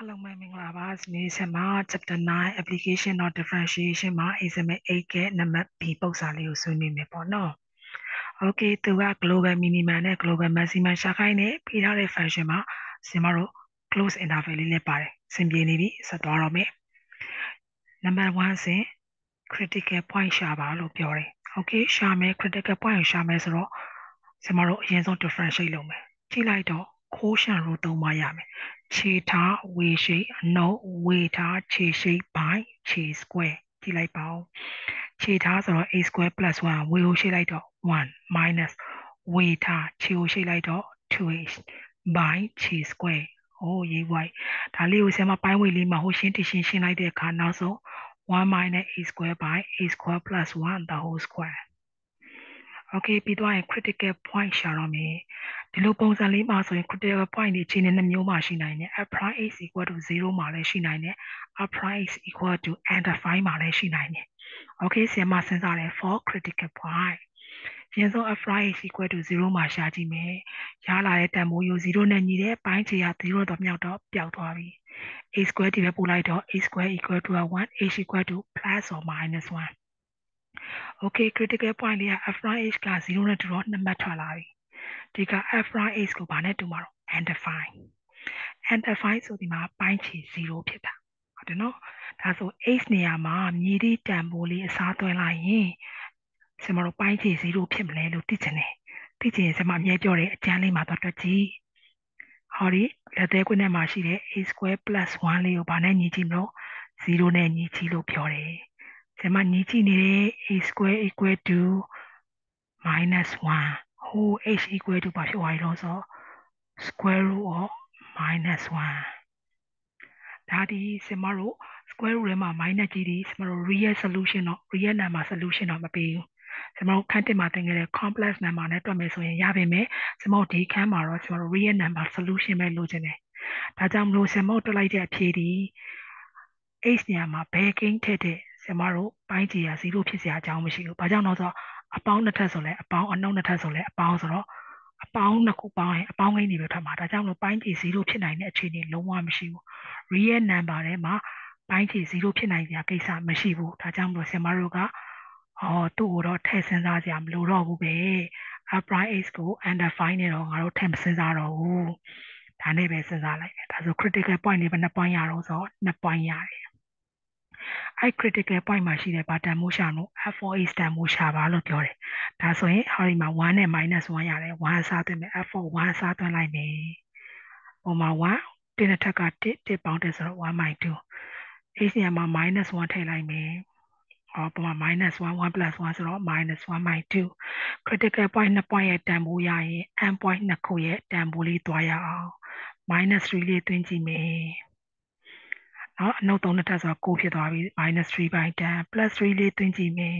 Hello, my Minglabas, Nisema, Chapter 9, Application or Differentiation, ma, is a A number people salio soon in the Okay, to a global minimum and global maximum shakaine, Peter fashion, ma, Simaro, close enough a little pare, Simbianibi, Satorome. Number 1 say, critical point shaba, lopiore. Okay, shame, critical point shamesro, Simaro, Yenzo differentiate lume. Chilaito, quotient root of Miami. Cheetah, we shape, no, waiter, chi shape by chi square. ကြည့်လိုက်ပါဦးခြေထားဆိုတော့ a square plus 1 ဝေကိုရှိလိုက်တော့1 minus ဝေထားခြေကိုရှိလိုက်တော့ 2h by ခြေ square ဟိုရေးဝိုင်းဒါလေးကိုဆရာမပိုင်းဝေလေးမှာဟိုရှင်းတရှင်းရှင်းလိုက်တဲ့အခါနောက်ဆုံး1 minus a square by a square plus 1 the whole square okay ပြီးတော့ critical point ရှာတော့မယ်ဒီလိုပုံစံလေးမှာဆိုရင် critical point တွေခြေနဲ့2မျိုးမှရှိနိုင်တယ် f prime is equal to 0မှာလည်းရှိနိုင်တယ် f prime is equal to under 5မှာလည်းရှိနိုင်တယ် okay ဆရာမစဉ်းစားတယ် for critical point ရင်းဆုံး f prime is equal to 0မှာရှာကြည့်မယ်ရလာတဲ့တန်ဖိုးယူ0နဲ့ညီတဲ့ပိုင်းခြေက0တော့မြောက်တော့ပျောက်သွားပြီ a square ဒီပဲပို့လိုက်တော့ a square equal to 1 h equal to plus or minus 1 okay critical point လေးက f prime h က0နဲ့တူတော့2မှတ်ထွက်လာပြီဒီက f prime h ကိုဘာနဲ့တူမှာတော့ under 5 under 5ဆိုဒီမှာပိုင်းခြေ0ဖြစ်တာဟုတ်တယ်နော်ဒါဆို h နေရာမှာမြည်သည့်တန်ဖိုးလေးအစားသွင်းလိုက်ရင်ဆရာမတို့ပိုင်းခြေ0ဖြစ်မလဲလို့သိချင်တယ်သိချင်ရင်ဆရာမအမြဲပြောတယ်အကျန်းလေးမှာတော့တွက်ကြည့်ဟောဒီလက်သေးခွန်းထဲမှာရှိတဲ့ a square plus 1လေးကိုဘာနဲ့ညီကြည့်မလို့0နဲ့ညီကြည့်လို့ပြောတယ်ဆရာမညီကြည့်နေတဲ့ a square equal to minus 1ဟို h equal to ဘာဖြစ်သွားပြီလို့ဆို square root of minus 1ဒါဒီဆရာမတို့ square root ထဲမှာ minus ကြီးဒီဆရာမတို့ real solution တော့ real number solution တော့မပေးဘူးဆရာမတို့ခန်းတစ်မှာသင်ခဲ့တဲ့ complex number နဲ့တွက်မယ်ဆိုရင်ရပါမယ်ဆရာမတို့ဒီခန်းမှာတော့ဆရာမတို့ real number solution ပဲလိုချင်တယ်ဒါကြောင့်မလို့ဆရာမတို့တွက်လိုက်တဲ့အဖြေဒီ h နေရာမှာဘယ်ကိန်းထည့်တဲ့ဆရာမတို့ပိုင်းခြေက0ဖြစ်စရာအကြောင်းမရှိဘူးဘာကြောင့်လဲဆိုတော့အပေါင်းနှစ်ထပ်ဆိုလဲအပေါင်းအနှုတ်နှစ်ထပ်ဆိုလဲအပေါင်းဆိုတော့အပေါင်းနှစ်ခုပေါင်းရင်အပေါင်းကိန်းတွေပဲထွက်မှာဒါကြောင့်မလို့ပိုင်းခြေ0ဖြစ်နိုင်တဲ့အခြေအနေလုံးဝမရှိဘူး real number ထဲမှာပိုင်းခြေ0ဖြစ်နိုင်စရာကိစ္စမရှိဘူးဒါကြောင့်မလို့ဆရာမတို့ကသူ့ကိုတော့ထည့်စဉ်းစားစရာမလိုတော့ဘူးပဲ upright h ကို under 5နဲ့တော့ငါတို့ထည့်မစဉ်းစားတော့ဘူးဒါနဲ့ပဲစဉ်းစားလိုက်ဒါဆို critical point တွေဘယ်နှ point ရတော့ဆို2 point ရတယ်အဲ့ critical point မှာရှိတဲ့ဘာတန်မိုးရှာလို့ f4h တန်မိုးရှာပါလို့ပြောတယ်ဒါဆိုရင်ဟောဒီမှာ1နဲ့ minus 1ရတယ်1အစားသွင်းမယ် f4 1အစားသွင်းလိုက်မယ်ပုံမှာ1တင်းတစ်ထက်က1ပေါင်းတယ်ဆိုတော့1 by 2 h နေရာမှာ minus 1ထည့်လိုက်မယ်ပုံမှာ minus 1 1 plus 1ဆိုတော့ minus 1 by 2 critical point 2 point ရဲ့တန်ဖိုးရရင် n point 2ခုရဲ့တန်ဖိုးလေးသွားရအောင် minus 3လေးသွင်းကြည့်မယ်နော်အနှုတ်3နှစ်ထပ်ဆိုတော့9ဖြစ်သွားပြီ minus 3 by 10 plus 3လေးသွင်းကြည့်မယ်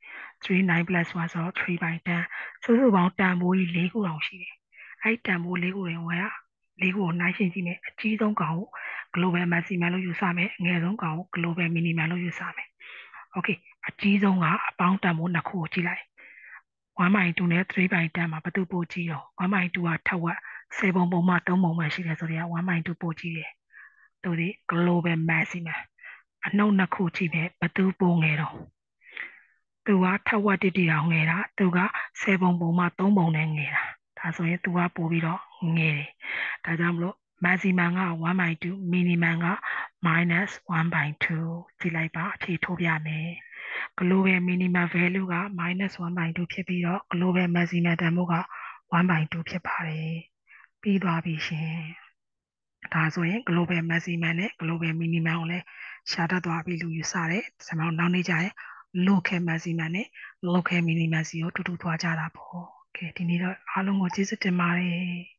3 9 plus 1ဆိုတော့3 by 10စုစုပေါင်းတန်ဖိုးကြီး4ခုအောင်ရှိတယ်အဲ့တန်ဖိုး4ခုတွေဝင်ရ4ခုကိုနှိုင်းရှင်းကြည့်မယ်အကြီးဆုံးကောင်ကို global maximum လို့ယူဆမယ်အငယ်ဆုံးကောင်ကို global minimum လို့ယူဆမယ် okay အကြီးဆုံးကအပေါင်းတန်ဖိုး2ခုကိုကြည့်လိုက်1 by 2နဲ့3 by 10မှာဘယ်သူပိုကြီးတော့1 by 2ကထက်ဝက်10ပုံပုံမှ3ပုံမှရှိတယ်ဆိုတော့1 by 2ပိုကြီးတယ်သူဒီ global maximum အနှုတ်2ခုကြည့်ပဲဘယ်သူပိုငယ်တော့သူကထက်ဝက်တိတိအောင်ငယ်တာသူက10ပုံပုံမှ3ပုံနဲ့ငယ်တာဒါဆိုရင်သူကပိုပြီးတော့ငယ်တယ်ဒါကြောင့်မလို့ maximum က1 by 2 minimum က minus 1 by 2ကြည့်လိုက်ပါအဖြေထုတ်ပြမယ် global minimum value က minus 1 by 2ဖြစ်ပြီးတော့ global maximum တန်ဖိုးက1 by 2ဖြစ်ပါတယ်ပြီးသွားပြီရှင်ဒါဆိုရင် global maximum နဲ့ global minimum ကိုလည်းရှာတတ်သွားပြီလို့ယူဆတယ်။ကျွန်တော်နောက်နေ့ကျရင် local maximum နဲ့ local minimum စီကိုတူတူသွားကြတာပေါ့။ Okay ဒီနေ့တော့အားလုံးကိုကျေးဇူးတင်ပါတယ်။